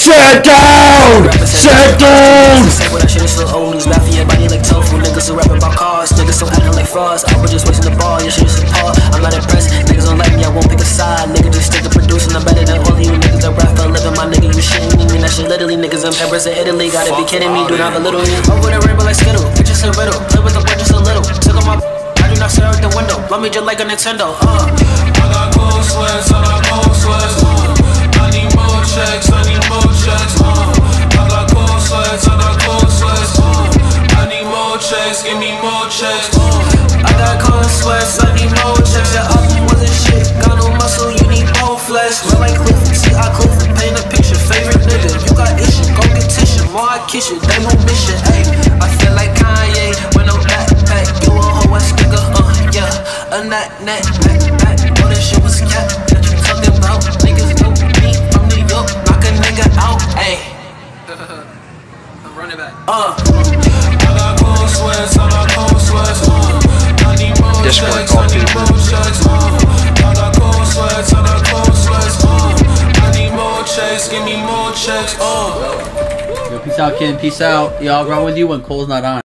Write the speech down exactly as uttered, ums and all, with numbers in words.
Sit down! Sit down! Say what I should've still old news, bad for your body like tofu. Niggas still rapping about cars, niggas still acting like frauds. I was just wasting the ball, your shit is apart. I'm not impressed, niggas don't like me, I won't pick a side. Nigga just stick to producing, I'm better than all of you niggas that rap for a living. My nigga, you shitting me, that shit literally. Niggas in Paris and Italy, gotta be kidding me, do not belittle me. Over the rainbow like Skittle, it's just a riddle. Play with the boy just a little, took on my I do not stare out the window, love me just like a Nintendo. uh. I got cold sweats, I got cold sweats, uh. I need more checks, I need more checks, uh. I got cold sweats, I got cold sweats, uh. I need more checks, give me more checks, uh. I got cold sweats, I need more checks. Your album wasn't shit, got no muscle, you need more flesh. Real like Cliff, see I Cliff, paint a picture. Favorite nigga, you got issue, go get tissue. More I kiss you, they won't miss you. Ayy, I feel like Kanye with no backpack. You a hoe ass nigga, uh, yeah. A nut, nut, back, back. Oh, that shit was cat that you talking about. Niggas know me from New York, knock a nigga out. Ayy, I'm running back. Uh, I got cold sweats, I got cold sweats, uh. I need more Discord checks, call I need people. more checks, uh. I got cold sweats, I got cold sweats, uh. I need more checks, give me more checks, uh. Yo, peace out, Ken. Peace out. Y'all run with you when Cole's not on.